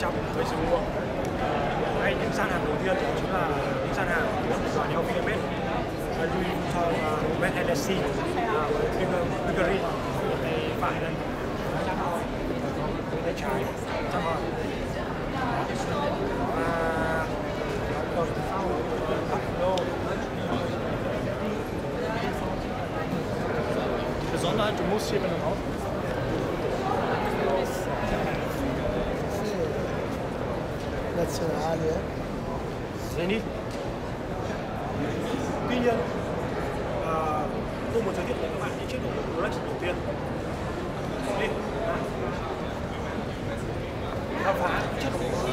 trong với sự mua. Ngay những gian hàng đầu tiên đó chính là những gian hàng của nhau VMS, Louis Vuitton, Hermès Hennessy, Bulgari tay phải đây, tay trái trong rồi. Và đầu sau Pablo. Besonderheit, du musst hier, wenn du raus Nazionale. Zenith. Tuy nhiên tôi muốn giới thiệu với các bạn những chiếc đồng hồ Rolex đầu tiên. Đi. Khám phá chiếc đồng hồ.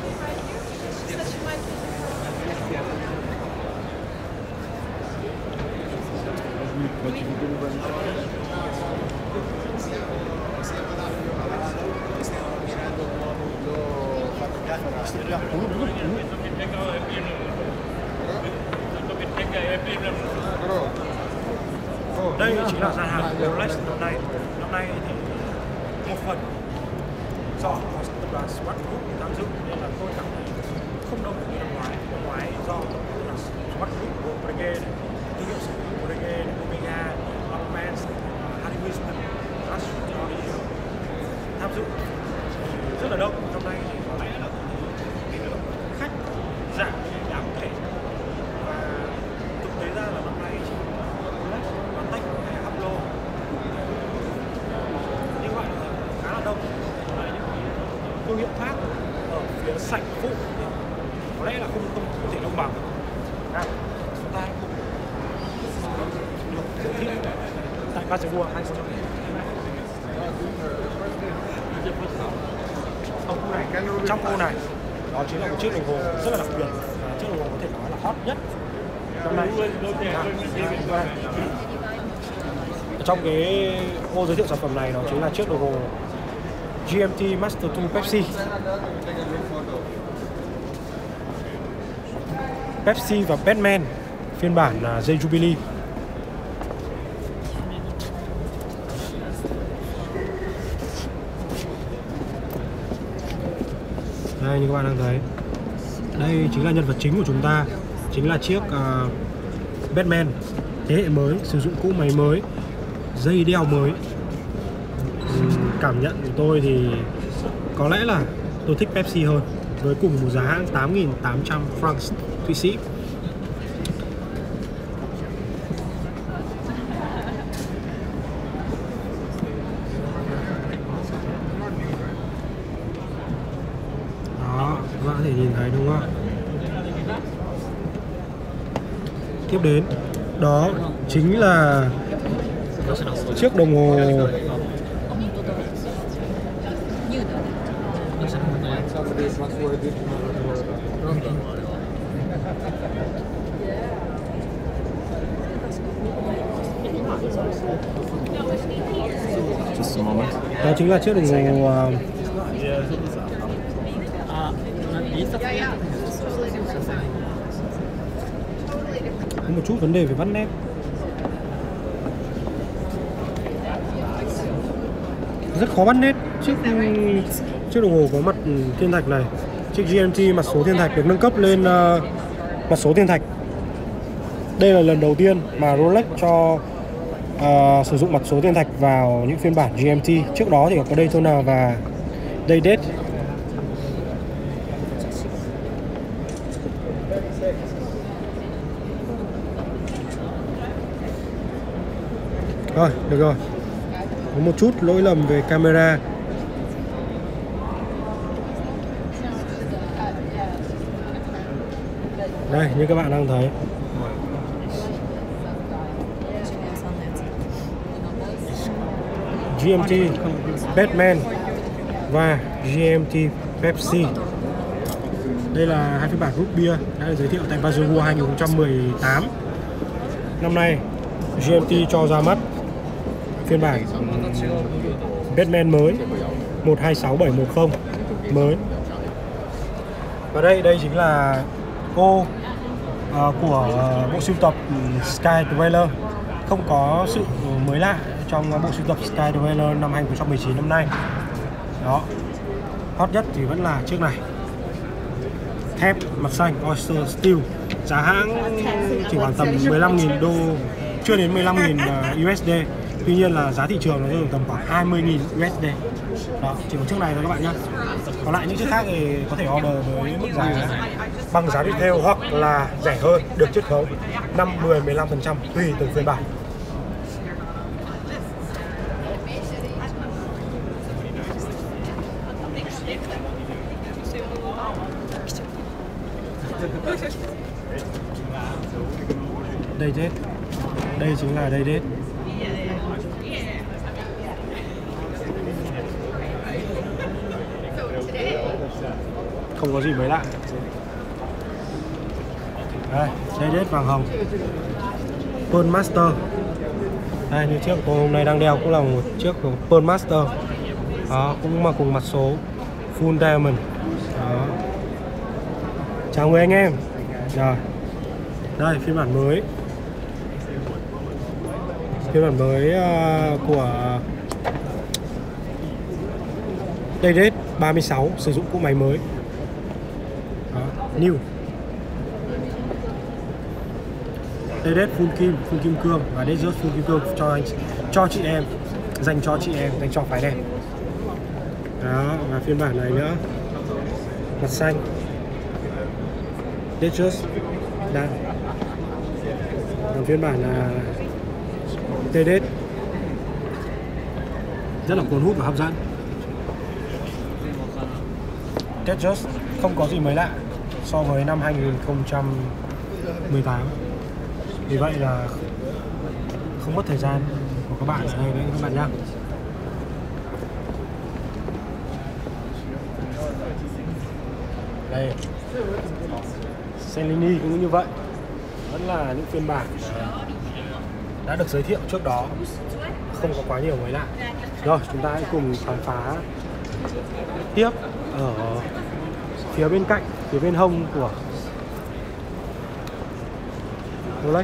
Đây chính là gian hàng Rolex năm nay. Năm nay thì một phần do có tập đoàn Swatch Group tham dự nên là tôi cảm thấy không đông như năm ngoái. Năm ngoái do tập đoàn Swatch Group gồm Breguet, thương hiệu sở hữu Breguet, Omega, Longmans, Harry Winston, tham dự rất là đông. Năm nay thì có lẽ là lượng khách giảm đáng kể, và thực tế ra là năm nay chỉ Rolex, Patek hay Hublot như vậy khá là đông. Thương hiệu khác ở phía sảnh phụ có lẽ là không thể đông bằng. Chúng ta cũng được giới thiệu tại Basel 2020. Trong ô này đó chính là một chiếc đồng hồ rất là đặc biệt, chiếc đồng hồ có thể nói là hot nhất năm nay. Trong cái ô giới thiệu sản phẩm này đó chính là chiếc đồng hồ GMT Master 2 Pepsi. Pepsi và Batman phiên bản là J Jubilee. Đây, như các bạn đang thấy, đây chính là nhân vật chính của chúng ta, chính là chiếc Batman thế hệ mới, sử dụng cỗ máy mới, dây đeo mới. Cảm nhận của tôi thì có lẽ là tôi thích Pepsi hơn, với cùng một giá hãng 8.800 francs Thụy Sĩ. Đó, các bạn có thể nhìn thấy đúng không? Tiếp đến, đó chính là chiếc đồng hồ đó chính là chiếc đồng hồ có một chút vấn đề về bắt nét. Rất khó bắt nét chiếc đồng hồ có mặt thiên thạch này. Chiếc GMT mặt số thiên thạch được nâng cấp lên mặt số thiên thạch. Đây là lần đầu tiên mà Rolex cho sử dụng mặt số thiên thạch vào những phiên bản GMT. Trước đó thì có Daytona và Day-Date. Rồi, được rồi. Có một chút lỗi lầm về camera. Đây, như các bạn đang thấy, GMT Batman và GMT Pepsi. Đây là hai phiên bản root beer đã được giới thiệu tại Basel World 2018. Năm nay GMT cho ra mắt phiên bản Batman mới 126710 mới. Và đây chính là cô của bộ sưu tập Sky Dweller. Không có sự mới lạ trong bộ sưu tập Sky Dweller năm 2019 năm nay. Đó. hot nhất thì vẫn là chiếc này, thép mặt xanh Oyster Steel, giá hãng chỉ khoảng tầm 15.000 đô, chưa đến 15.000 USD. Tuy nhiên là giá thị trường nó rơi tầm khoảng 20.000 USD. Đó, chỉ có chiếc này thôi các bạn nhé. Còn lại những chiếc khác thì có thể order với mức giá bằng giá retail hoặc là rẻ hơn, được chiết khấu 5, 10, 15% tùy từng phiên bản. Đây date, đây chính là đây date. Không có gì mới lạ. Đây, đây date vàng hồng Pearl Master. Đây, như chiếc của tôi hôm nay đang đeo cũng là một chiếc của Pearl Master. Đó, cũng mà cùng mặt số full diamond. Đó. Chào người anh em. Rồi. Đây, phiên bản mới. Phiên bản mới của Daydate 36 sử dụng cỗ máy mới. Đó, new. Daydate full kim cương và Daydate full kim cương cho chị em, dành cho chị em, dành cho phái đẹp. Đó, và phiên bản này nữa, mặt xanh Daydate đây. Còn phiên bản là Daydate rất là cuốn hút và hấp dẫn. Daydate không có gì mới lạ so với năm 2018. Vì vậy là không mất thời gian của các bạn ở đây đấy các bạn nhé. Đây, Cellini cũng như vậy, vẫn là những phiên bản đã được giới thiệu trước đó, không có quá nhiều mới lạ. Rồi, chúng ta hãy cùng khám phá tiếp ở phía bên cạnh, phía bên hông của Rolex.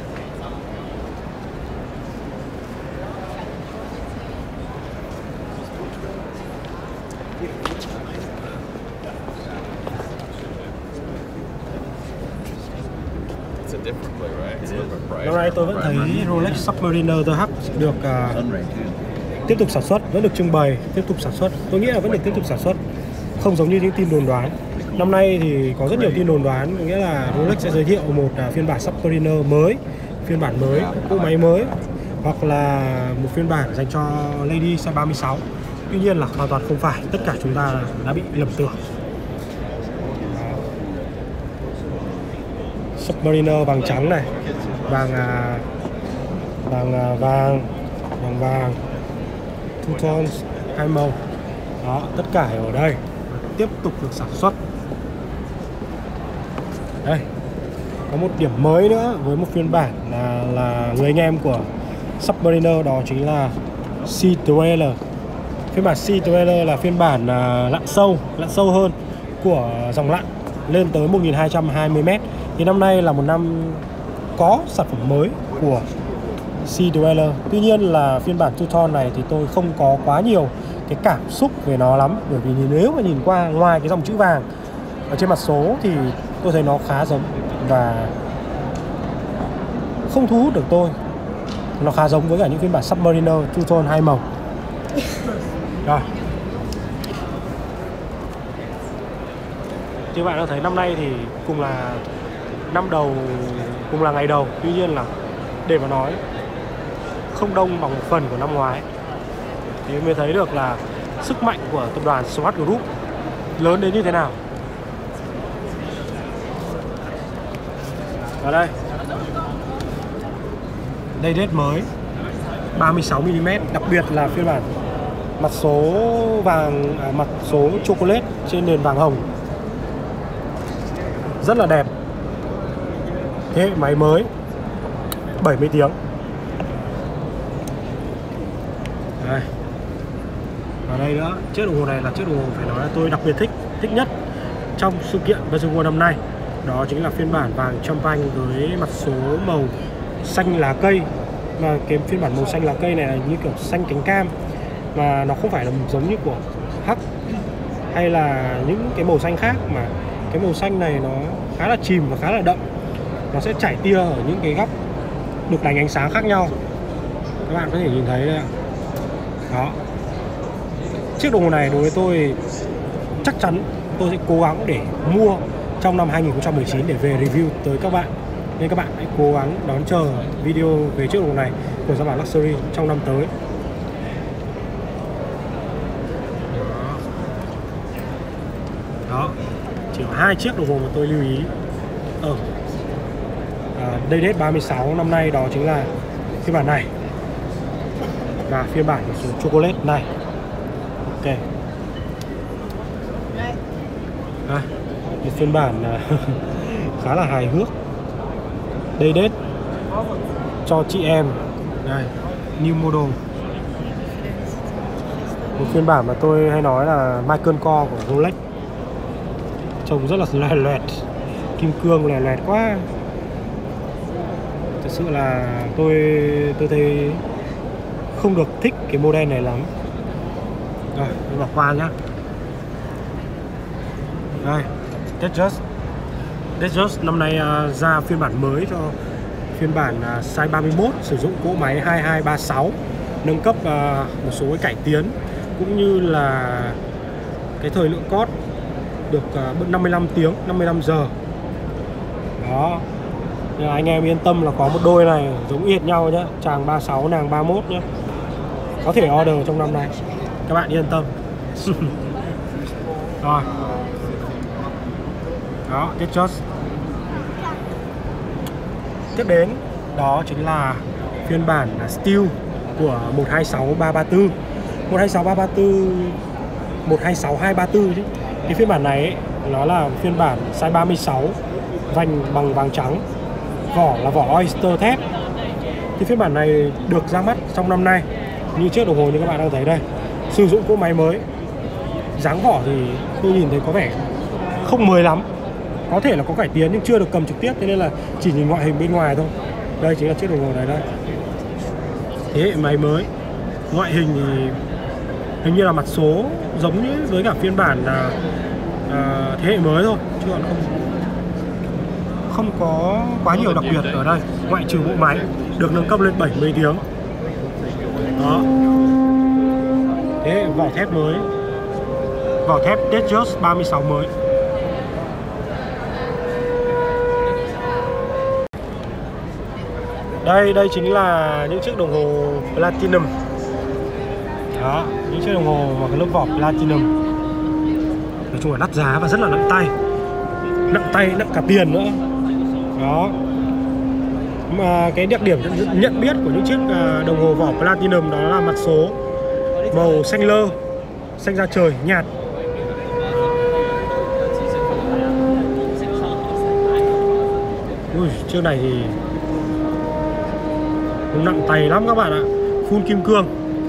Năm nay tôi vẫn thấy Rolex Submariner TH được tiếp tục sản xuất, vẫn được trưng bày, tiếp tục sản xuất. Tôi nghĩ là vẫn được tiếp tục sản xuất, không giống như những tin đồn đoán. Năm nay thì có rất nhiều tin đồn đoán, có nghĩa là Rolex sẽ giới thiệu một phiên bản Submariner mới, phiên bản mới, cỗ máy mới, hoặc là một phiên bản dành cho Lady size 36. Tuy nhiên là hoàn toàn không phải, tất cả chúng ta đã bị lầm tưởng. Submariner vàng trắng này, vàng two tones, hai màu. Đó, tất cả ở đây tiếp tục được sản xuất. Đây, có một điểm mới nữa với một phiên bản là người anh em của Submariner, đó chính là Sea Dweller. Phiên bản Sea Dweller là phiên bản lặn sâu hơn của dòng lặn, lên tới 1220m. Thì năm nay là một năm có sản phẩm mới của Sea Dweller. Tuy nhiên là phiên bản Two Tone này thì tôi không có quá nhiều cái cảm xúc về nó lắm, bởi vì nếu mà nhìn qua ngoài cái dòng chữ vàng ở trên mặt số thì tôi thấy nó khá giống và không thu hút được tôi. Nó khá giống với cả những phiên bản Submariner Two Tone hai màu. Rồi, như bạn đã thấy năm nay thì cùng là năm đầu, cùng là ngày đầu. Tuy nhiên là để mà nói không đông bằng một phần của năm ngoái, thì mới thấy được là sức mạnh của tập đoàn Swatch Group lớn đến như thế nào. Ở đây, Daydate mới 36mm, đặc biệt là phiên bản mặt số vàng, mặt số chocolate trên nền vàng hồng, rất là đẹp. Thế hệ máy mới 70 tiếng. Đây. Ở đây nữa, chiếc đồng hồ này là chiếc đồng hồ phải nói là tôi đặc biệt thích nhất trong sự kiện Baselworld năm nay. Đó chính là phiên bản vàng champagne với mặt số màu xanh lá cây. Mà cái phiên bản màu xanh lá cây này là như kiểu xanh cánh cam, mà nó không phải là giống như của Hắc hay là những cái màu xanh khác, mà cái màu xanh này nó khá là chìm và khá là đậm. Nó sẽ chảy tia ở những cái góc được đánh ánh sáng khác nhau. Các bạn có thể nhìn thấy đây ạ. Đó. Chiếc đồng hồ này đối với tôi chắc chắn tôi sẽ cố gắng để mua trong năm 2019 để về review tới các bạn. Nên các bạn hãy cố gắng đón chờ video về chiếc đồng hồ này của gia bản Luxury trong năm tới. Đó. Chỉ có 2 chiếc đồng hồ mà tôi lưu ý. Day-Date 36 năm nay đó chính là phiên bản này và phiên bản của số chocolate này. Ok. Đây, một phiên bản khá là hài hước. Day-Date cho chị em. Đây, new model. Một phiên bản mà tôi hay nói là Michael Kors của Rolex. Trông rất là loè loẹt, kim cương loè loẹt quá. Thật sự là tôi thấy không được thích cái model này lắm. Rồi, tôi bỏ qua nhá. Đây, Datejust năm nay ra phiên bản mới cho phiên bản size 31, sử dụng cỗ máy 2236, nâng cấp một số cái cải tiến cũng như là cái thời lượng code được 55 tiếng, 55 giờ. Đó. Nên là anh em yên tâm là có một đôi này giống y hệt nhau nhá, chàng 36 nàng 31 nhá. Có thể order trong năm nay. Các bạn yên tâm. Rồi. Đó, Datejust. Tiếp đến đó chính là phiên bản Steel của 126334. 126234 chứ. Cái phiên bản này ấy, nó là phiên bản size 36, vành bằng vàng trắng, vỏ là vỏ oyster thép. Cái phiên bản này được ra mắt trong năm nay, như chiếc đồng hồ như các bạn đang thấy đây, sử dụng cỗ máy mới. Dáng vỏ thì tôi nhìn thấy có vẻ không mới lắm, có thể là có cải tiến nhưng chưa được cầm trực tiếp, thế nên là chỉ nhìn ngoại hình bên ngoài thôi. Đây chính là chiếc đồng hồ này đây. Thế hệ máy mới, ngoại hình thì hình như là mặt số giống như với cả phiên bản thế hệ mới thôi, chứ còn không có quá nhiều đặc biệt ở đây, ngoại trừ bộ máy được nâng cấp lên 70 tiếng. Đó. Thế hệ vỏ thép mới, vỏ thép Datejust 36 mới. Đây chính là những chiếc đồng hồ Platinum. Đó, những chiếc đồng hồ mà cái lớp vỏ Platinum. Nói chung là đắt giá và rất là nặng tay, nặng cả tiền nữa. Đó. Mà cái đặc điểm nhận biết của những chiếc đồng hồ vỏ Platinum đó là mặt số màu xanh lơ, xanh da trời nhạt. Ui, chiếc này thì nặng tay lắm các bạn ạ, full kim cương.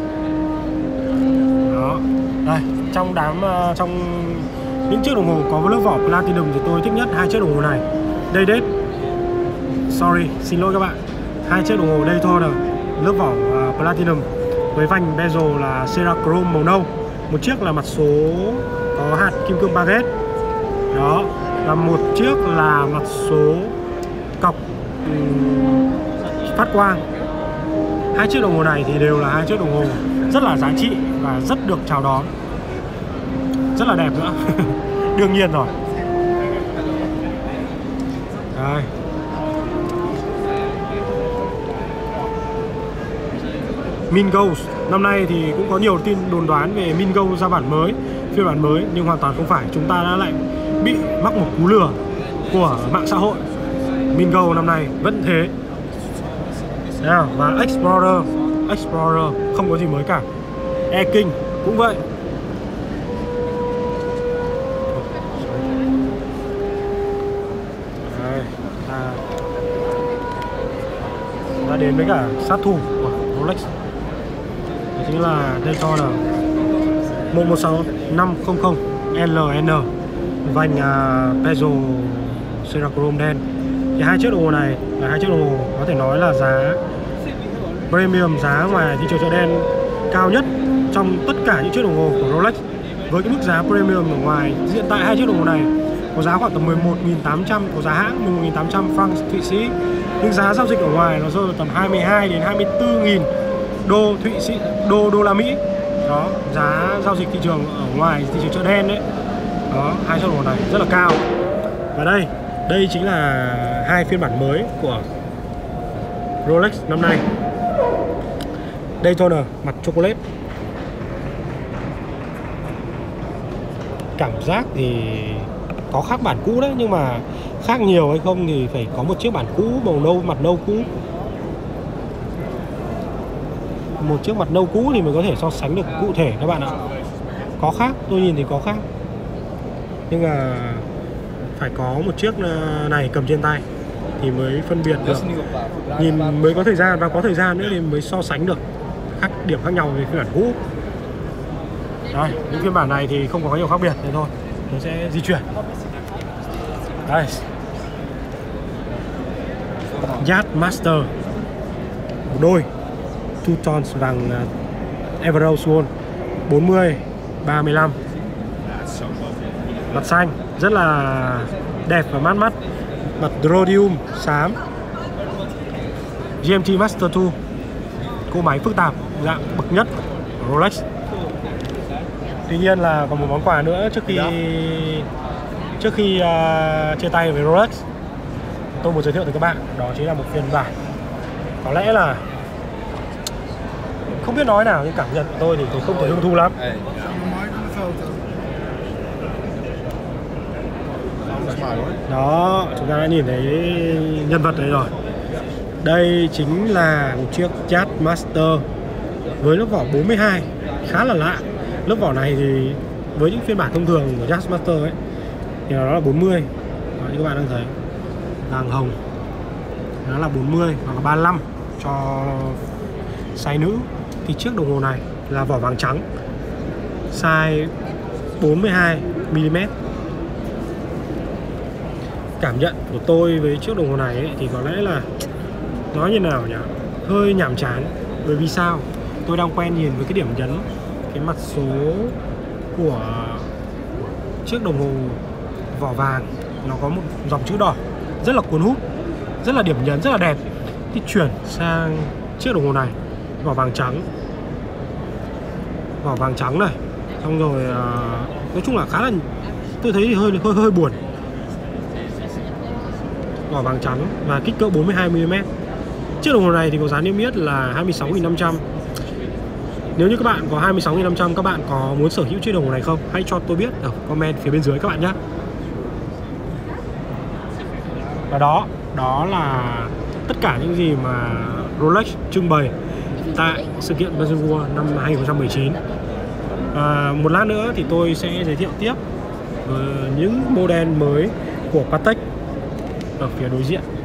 Đó, đây trong những chiếc đồng hồ có lớp vỏ Platinum thì tôi thích nhất 2 chiếc đồng hồ này. Day-Date, xin lỗi các bạn, 2 chiếc đồng hồ Daytona lớp vỏ Platinum với vành bezel là Cerachrome màu nâu. Một chiếc là mặt số có hạt kim cương baguette. Đó, và một chiếc là mặt số cọc phát quang. 2 chiếc đồng hồ này thì đều là 2 chiếc đồng hồ rất là giá trị và rất được chào đón, rất là đẹp nữa. Đương nhiên rồi. Đây. Mingo năm nay thì cũng có nhiều tin đồn đoán về Mingo ra bản mới, phiên bản mới, nhưng hoàn toàn không phải. Chúng ta đã lại bị mắc một cú lừa của mạng xã hội. Mingo năm nay vẫn thế. Và Explorer không có gì mới cả. E-King cũng vậy. Đây, ta đến với cả sát thủ của Rolex. Đó chính là Daytona 116500 LN, vành bezel Cerachrome đen. Thì 2 chiếc đồng hồ này là 2 chiếc đồng hồ có thể nói là giá premium, giá ngoài thị trường chợ đen cao nhất trong tất cả những chiếc đồng hồ của Rolex. với cái mức giá premium ở ngoài. Hiện tại hai chiếc đồng hồ này có giá khoảng tầm 11.800, có giá hãng 11.800 franc Thụy Sĩ, nhưng giá giao dịch ở ngoài nó rơi vào tầm 22 đến 24.000 đô Thụy Sĩ, đô la Mỹ. Đó, giá giao dịch thị trường ở ngoài, thị trường chợ đen đấy. Đó, hai chiếc đồng hồ này rất là cao. Và đây chính là hai phiên bản mới của Rolex năm nay. Daytona mặt chocolate. Cảm giác thì có khác bản cũ đấy, nhưng mà khác nhiều hay không thì phải có một chiếc bản cũ màu nâu, mặt nâu cũ. Một chiếc mặt nâu cũ thì mới có thể so sánh được cụ thể các bạn ạ. Có khác, tôi nhìn thì có khác, nhưng mà phải có một chiếc này cầm trên tay thì mới phân biệt được, nhìn mới có thời gian, và có thời gian nữa thì mới so sánh được các điểm khác nhau với phiên bản cũ. Đây, những phiên bản này thì không có nhiều khác biệt, thế thôi tôi sẽ di chuyển. Đây, Yachtmaster một đôi two tones vàng Emerald Swan 40-35, mặt xanh rất là đẹp và mát mắt, mặt rhodium xám, GMT Master 2, cỗ máy phức tạp dạng bậc nhất của Rolex. Tuy nhiên là còn một món quà nữa trước khi chia tay với Rolex, tôi muốn giới thiệu tới các bạn, đó chính là một phiên bản có lẽ là không biết nói nào, nhưng cảm nhận của tôi thì không thể hứng thú lắm. Đó, chúng ta đã nhìn thấy nhân vật đấy rồi. Đây chính là một chiếc Yachtmaster với lớp vỏ 42, khá là lạ. Lớp vỏ này thì với những phiên bản thông thường của Yachtmaster ấy thì nó là 40. Đó, như các bạn đang thấy, vàng hồng nó là 40 hoặc là 35 cho size nữ. Thì chiếc đồng hồ này là vỏ vàng trắng, size 42mm. Cảm nhận của tôi với chiếc đồng hồ này ấy, thì có lẽ là nói như nào nhỉ, hơi nhàm chán. Bởi vì sao? Tôi đang quen nhìn với cái điểm nhấn, cái mặt số của chiếc đồng hồ vỏ vàng, nó có một dòng chữ đỏ rất là cuốn hút, rất là điểm nhấn, rất là đẹp. Thì chuyển sang chiếc đồng hồ này vỏ vàng trắng, này, xong rồi nói chung là khá là, tôi thấy hơi buồn. Vỏ vàng trắng và kích cỡ 42mm. Chiếc đồng hồ này thì có giá niêm yết là 26.500. Nếu như các bạn có 26.500, các bạn có muốn sở hữu chiếc đồng hồ này không? Hãy cho tôi biết ở comment phía bên dưới các bạn nhé. Và đó là tất cả những gì mà Rolex trưng bày tại sự kiện Basel World năm 2019. Một lát nữa thì tôi sẽ giới thiệu tiếp những model mới của Patek ở phía đối diện.